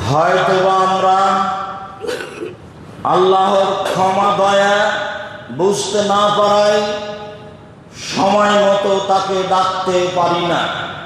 হয়তোবা আমরা আল্লাহর ক্ষমা দয়া বুঝতে না পারায় সময় মতো তাকে ডাকতে পারি না।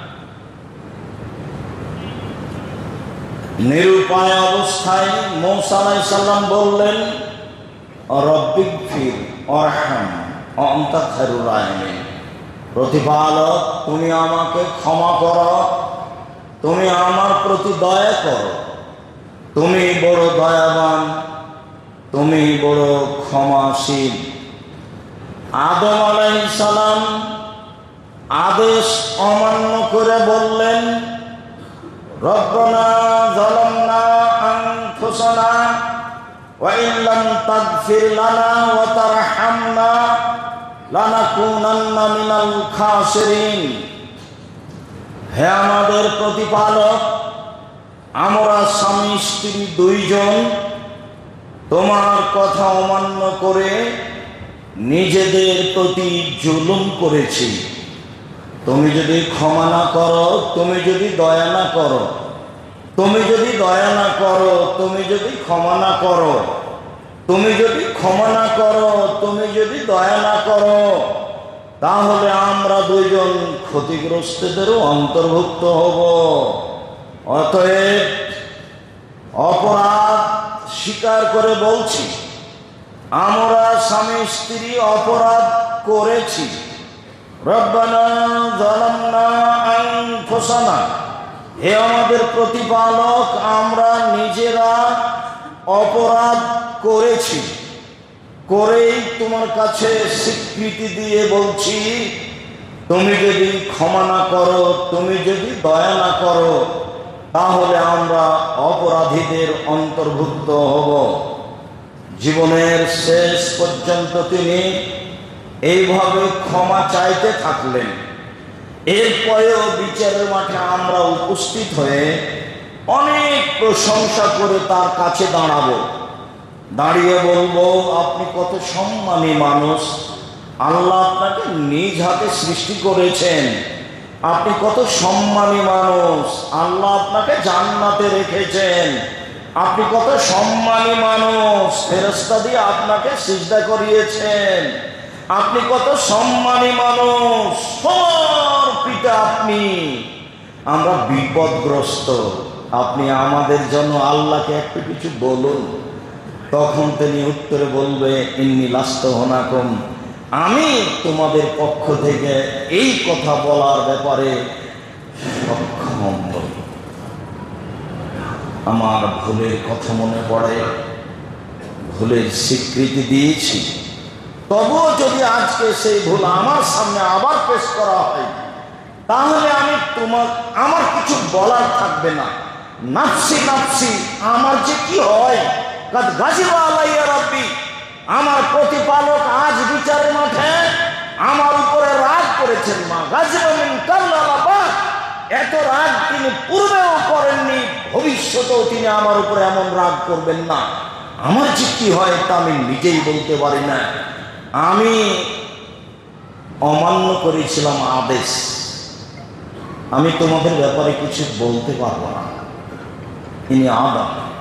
নিরুপায় অবস্থায় মূসা আলাইহিস সালাম বললেন, রব্বিগফির ওয়ারহাম আনতা খায়রুর রাহিমিন। প্রতিপালক, তুমি আমাকে ক্ষমা করো, তুমি আমার প্রতি দয়া করো, তুমি বড় দয়াবান, তুমি বড় ক্ষমাশীল। আদম আলাইহিস সালাম আদেশ অমান্য করে বললেন, রব্বানা যালামনা আনফুসানা ওয়া ইন লাম তাগফির লানা ওয়া তারহামনা লানাকুনান্না মিনাল খাসিরিন। হে আমাদের প্রতিপালক, আমরা স্বামী স্ত্রী দুইজন তোমার কথা অমান্য করে নিজেদের প্রতি জুলুম করেছি। তুমি যদি ক্ষমা না করো, তুমি যদি দয়া না করো, তুমি যদি দয়া না করো, তুমি যদি ক্ষমা না করো, তুমি যদি ক্ষমা না করো, তুমি যদি দয়া না করো, তাহলে আমরা দুইজন ক্ষতিগ্রস্তদেরও অন্তর্ভুক্ত হব। অতএব অপরাধ স্বীকার করে বলছি, আমরা স্বামী স্ত্রী অপরাধ করেছি। রব্বানা যালামনা আনফুসানা, হে আমাদের প্রতিপালক, আমরা নিজেরা অপরাধ করেছি। করেই তোমার কাছে স্বীকৃতি দিয়ে বলছি, তুমি যদি ক্ষমা না করো, তুমি যদি দয়া না করো, তাহলে আমরা অপরাধীদের অন্তর্ভুক্ত হব। জীবনের শেষ পর্যন্ত তিনি এইভাবে ক্ষমা চাইতে থাকলেন। এরপরেও বিচারের মাঠে আমরা উপস্থিত হয়ে অনেক প্রশংসা করে তার কাছে দাঁড়াবো, দাঁড়িয়ে বলবো, আপনি কত সম্মানী মানুষ, আল্লাহ আপনাকে নিজ হাতে সৃষ্টি করেছেন, আপনি কত সম্মানী মানুষ, আল্লাহ আপনাকে জান্নাতে রেখেছেন, আপনি কত সম্মানী মানুষ, ফেরেশতা দিয়ে আপনাকে সিজদা করিয়েছেন, আপনি কত সম্মানী মানুষ, সবার পিতা আপনি, আমরা বিপদগ্রস্ত, আপনি আমাদের জন্য আল্লাহকে একটু কিছু বলুন। তখন তিনি উত্তরে বলবে, ইন্নী লাস্তু হুনাকুম, আমি তোমাদের পক্ষ থেকে এই কথা বলার ব্যাপারে সক্ষম নই। আমার ভুলের কথা মনে পড়ে, ভুলের স্বীকৃতি দিয়েছি, তবুও যদি আজকে সেই ভুল আমার সামনে আবার পেশ করা হয়, তাহলে আমার কিছু বলার থাকবে না। নাফসি নাফসি, আমার যে কি হয়, কাদ গাজিবা আলাইয়া রাব্বি, আমার প্রতিপালক আজ বিচারের মাঠে আমার উপরে রাগ করেছেন। মা গাজিবা মিন কাল্লাবা, এত রাগ তিনি পূর্বেও করেননি, ভবিষ্যতেও তিনি আমার উপরে এমন রাগ করবেন না। আমার যে কি হয় তা আমি নিজেই বলতে পারি না। আমি অমান্য করেছিলাম আদেশ, আমি তোমাদের ব্যাপারে কিছু বলতে পারবো না। তিনি আদম।